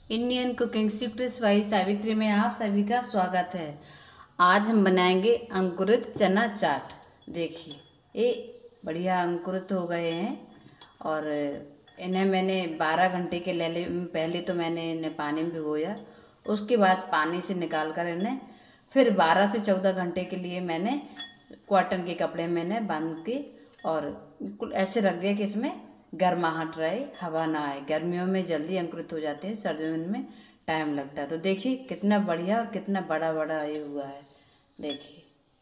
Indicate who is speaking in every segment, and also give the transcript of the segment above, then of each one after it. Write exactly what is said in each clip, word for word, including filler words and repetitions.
Speaker 1: Indian cooking secrets by Savitri में आप सभी का स्वागत है। आज हम बनाएंगे अंकुरित चना चाट। देखिए ये बढ़िया अंकुरित हो गए हैं और इन्हें मैंने बारह घंटे के ले पहले तो मैंने इन्हें पानी में भिगोया, उसके बाद पानी से निकाल कर इन्हें फिर बारह से चौदह घंटे के लिए मैंने कॉटन के कपड़े में इन्हें बांध के और बिल्कुल ऐसे रख दिया कि इसमें गर्माहट रहे, हवा ना आए। गर्मियों में जल्दी अंकुरित हो जाते हैं, सर्दियों में टाइम लगता है। तो देखिए कितना बढ़िया और कितना बड़ा बड़ा ये हुआ है। देखिए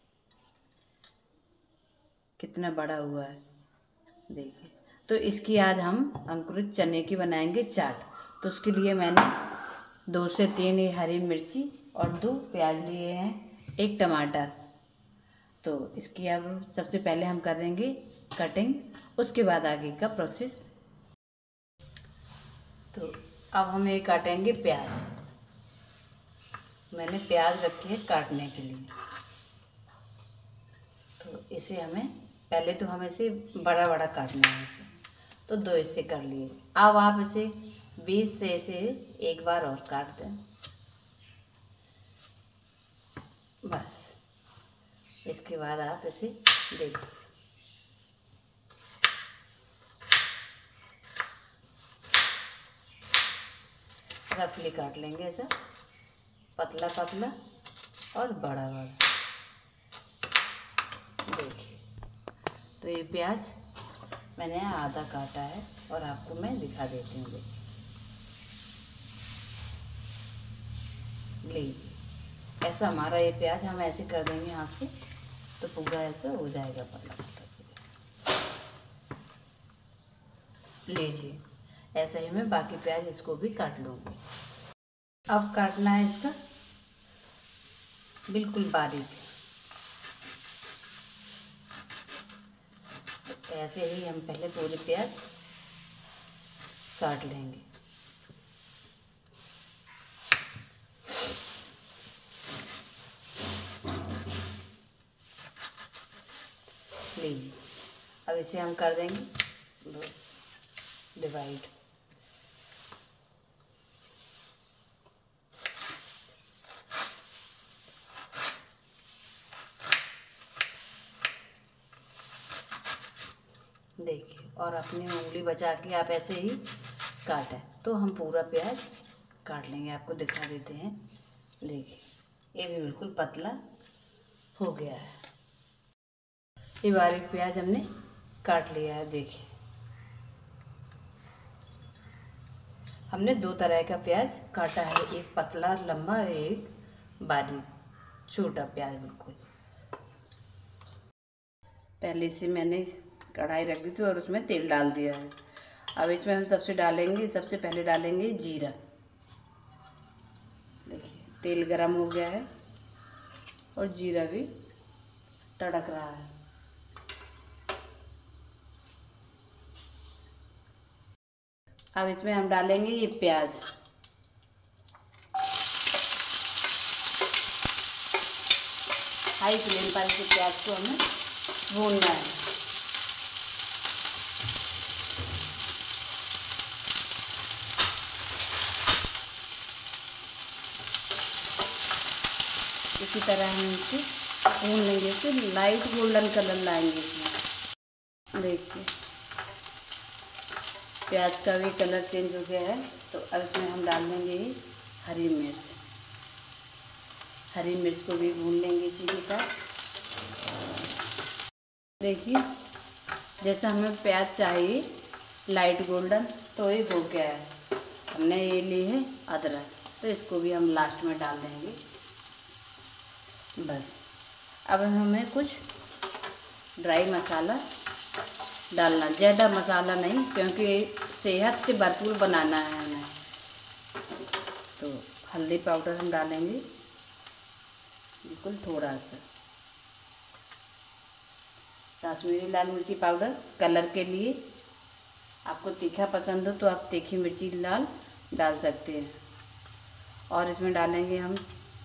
Speaker 1: कितना बड़ा हुआ है। देखिए तो इसकी आज हम अंकुरित चने की बनाएंगे चाट। तो उसके लिए मैंने दो से तीन ये हरी मिर्ची और दो प्याज लिए हैं, एक टमाटर। तो इसकी अब सबसे पहले हम करेंगे कटिंग, उसके बाद आगे का प्रोसेस। तो अब हम ये काटेंगे प्याज। मैंने प्याज रखी है काटने के लिए। तो इसे हमें पहले तो हमें इसे बड़ा बड़ा काटना है इसे, तो दो हिस्से कर लिए। अब आप इसे बीच से इसे एक बार और काट दें, बस। इसके बाद आप इसे देखिए रफली काट लेंगे, ऐसा पतला पतला और बड़ा बड़ा। देखिए तो ये प्याज मैंने आधा काटा है और आपको मैं दिखा देती हूँ। देखिए लीजिए ऐसा हमारा ये प्याज हम ऐसे कर देंगे हाथ से, तो पूरा ऐसा हो जाएगा पतला पतला। लीजिए ऐसा ही मैं बाकी प्याज इसको भी काट लूँगी। अब काटना है इसका बिल्कुल बारीक। तो ऐसे ही हम पहले पूरे प्याज काट लेंगे। लीजिए अब इसे हम कर देंगे डिवाइड। देखिए और अपनी उंगली बचा के आप ऐसे ही काटें, तो हम पूरा प्याज काट लेंगे। आपको दिखा देते हैं। देखिए ये भी बिल्कुल पतला हो गया है। ये बारीक प्याज हमने काट लिया है। देखिए हमने दो तरह का प्याज काटा है, एक पतला लंबा, एक बारीक छोटा प्याज बिल्कुल। पहले से मैंने कढ़ाई रख दी थी और उसमें तेल डाल दिया है। अब इसमें हम सबसे डालेंगे सबसे पहले डालेंगे जीरा। देखिए तेल गरम हो गया है और जीरा भी तड़क रहा है। अब इसमें हम डालेंगे ये प्याज। हाई फ्लेम पर इसे प्याज को हमें भूनना है। इसी तरह हम इसे भून लेंगे, इसे लाइट गोल्डन कलर लाएंगे इसमें। देखिए प्याज का भी कलर चेंज हो गया है। तो अब इसमें हम डाल देंगे हरी मिर्च। हरी मिर्च को भी भून लेंगे इसी के साथ। देखिए जैसा हमें प्याज चाहिए लाइट गोल्डन, तो ये हो गया है। हमने ये ली है अदरक, तो इसको भी हम लास्ट में डाल देंगे, बस। अब हमें कुछ ड्राई मसाला डालना, ज़्यादा मसाला नहीं, क्योंकि सेहत से भरपूर बनाना है हमें। तो हल्दी पाउडर हम डालेंगे बिल्कुल थोड़ा सा। कश्मीरी लाल मिर्ची पाउडर कलर के लिए, आपको तीखा पसंद हो तो आप तीखी मिर्ची लाल डाल सकते हैं। और इसमें डालेंगे हम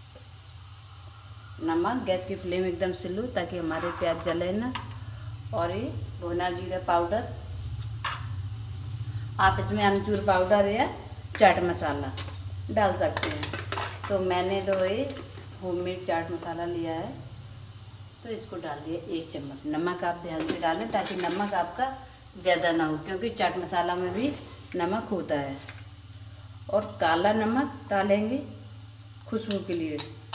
Speaker 1: नमक। गैस की फ्लेम एकदम स्लो, ताकि हमारे प्याज जले ना। और ये भुना जीरा पाउडर, आप इसमें अमचूर पाउडर या चाट मसाला डाल सकते हैं। तो मैंने तो ये होममेड चाट मसाला लिया है, तो इसको डाल दिया एक चम्मच। नमक आप ध्यान से डालें ताकि नमक आपका ज़्यादा ना हो, क्योंकि चाट मसाला में भी नमक होता है। और काला नमक डालेंगे खुशबू के लिए।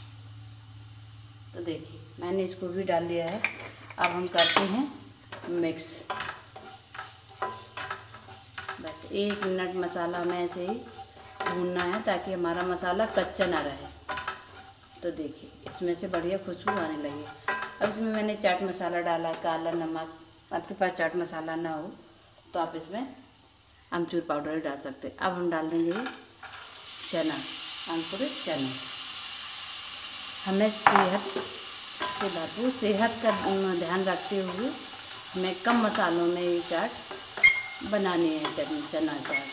Speaker 1: तो देखिए मैंने इसको भी डाल दिया है। अब हम करते हैं मिक्स। बस एक मिनट मसाला में ऐसे ही भूनना है ताकि हमारा मसाला कच्चा ना रहे। तो देखिए इसमें से बढ़िया खुशबू आने लगी। अब इसमें मैंने चाट मसाला डाला, काला नमक। आपके पास चाट मसाला ना हो तो आप इसमें अमचूर पाउडर डाल सकते हैं। अब हम डाल देंगे चना, अंकुरित चना। हमें सेहत से भरपूर सेहत का ध्यान रखते हुए हमें कम मसालों में ये चाट बनानी है, चना चाट।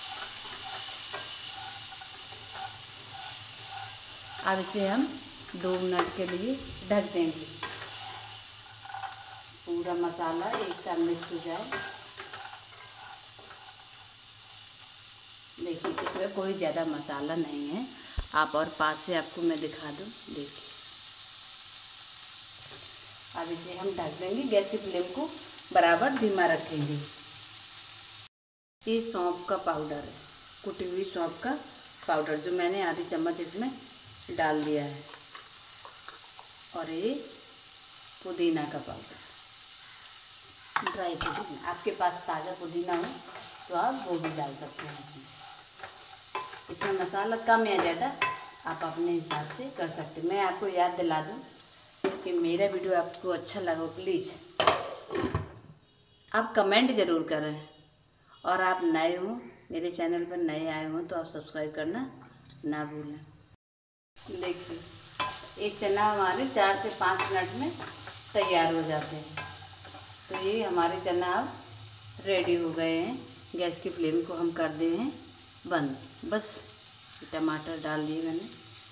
Speaker 1: अब इसे हम दो मिनट के लिए ढक देंगे। पूरा मसाला एक साथ मिक्स हो जाए। देखिए इसमें कोई ज़्यादा मसाला नहीं है। आप और पास से आपको मैं दिखा दूँ। देखिए अब इसे हम ढक देंगे। गैस की फ्लेम को बराबर धीमा रखेंगे। ये सौंफ का पाउडर है, कुटी हुई सौंफ का पाउडर, जो मैंने आधी चम्मच इसमें डाल दिया है। और ये पुदीना का पाउडर, ड्राई पुदीना। आपके पास ताज़ा पुदीना हो तो आप वो भी डाल सकते हैं इसमें। इसमें मसाला कम या ज़्यादा आप अपने हिसाब से कर सकते हैं। मैं आपको याद दिला दूँ कि मेरा वीडियो आपको अच्छा लगा, प्लीज़ आप कमेंट ज़रूर करें। और आप नए हों, मेरे चैनल पर नए आए हों तो आप सब्सक्राइब करना ना भूलें। देखिए एक चना हमारे चार से पाँच मिनट में तैयार हो जाते हैं। तो ये हमारे चना अब रेडी हो गए हैं। गैस की फ्लेम को हम कर दे हैं बंद। बस टमाटर डाल दिए मैंने।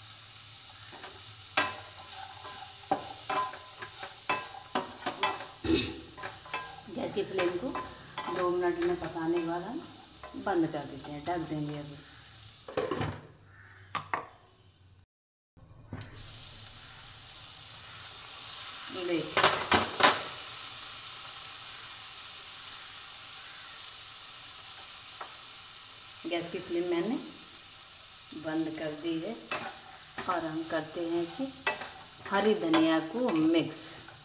Speaker 1: गैस की फ्लेम को दो मिनट में पकाने के बाद हम बंद कर देते हैं, ढक देंगे। अभी देखिए गैस की फ्लेम मैंने बंद कर दी है। और हम करते हैं इसे हरी धनिया को मिक्स।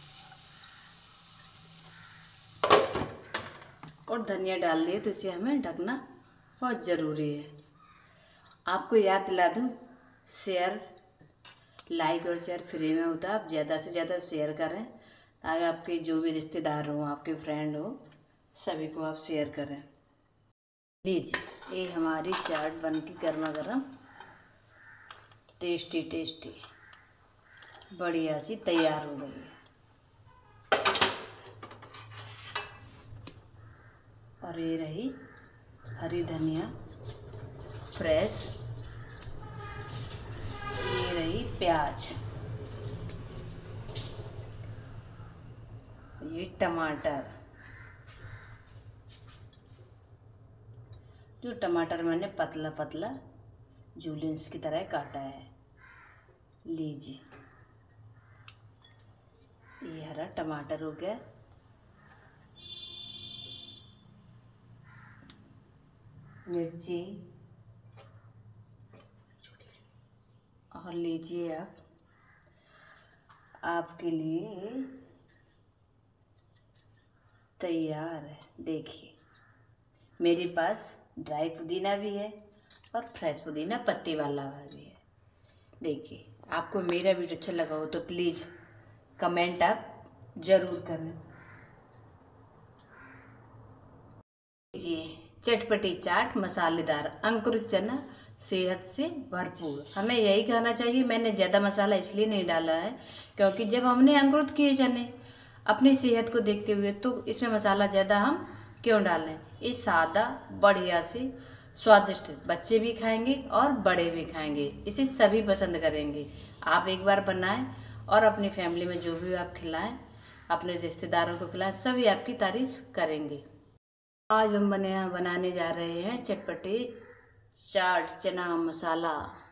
Speaker 1: और धनिया डाल दिए तो इसे हमें ढकना बहुत ज़रूरी है। आपको याद दिला दूँ, शेयर लाइक और शेयर फ्री में होता है। आप ज़्यादा से ज़्यादा शेयर करें ताकि आपके जो भी रिश्तेदार हो, आपके फ्रेंड हो, सभी को आप शेयर करें। लीजिए ये हमारी चाट बन के गर्मा गर्म टेस्टी टेस्टी बढ़िया सी तैयार हो गई है। और ये रही हरी धनिया फ्रेश, ये रही प्याज, ये टमाटर, जो टमाटर मैंने पतला पतला जूलियंस की तरह काटा है। लीजिए ये हरा टमाटर हो गया। मिर्ची, और लीजिए आप आपके लिए तैयार है। देखिए मेरे पास ड्राई पुदीना भी है और फ्रेश पुदीना पत्ती वाला भी है। देखिए आपको मेरा वीडियो अच्छा लगा हो तो प्लीज़ कमेंट आप ज़रूर करें। लीजिए चटपटी चाट मसालेदार अंकुरित चना, सेहत से भरपूर। हमें यही कहना चाहिए। मैंने ज़्यादा मसाला इसलिए नहीं डाला है क्योंकि जब हमने अंकुरित किए चने अपनी सेहत को देखते हुए, तो इसमें मसाला ज़्यादा हम क्यों डालें। ये सादा बढ़िया सी स्वादिष्ट, बच्चे भी खाएंगे और बड़े भी खाएंगे, इसे सभी पसंद करेंगे। आप एक बार बनाएं और अपनी फैमिली में जो भी आप खिलाएं, अपने रिश्तेदारों को खिलाएं, सभी आपकी तारीफ करेंगे। आज हम बने बनाने जा रहे हैं चटपटे चाट चना मसाला।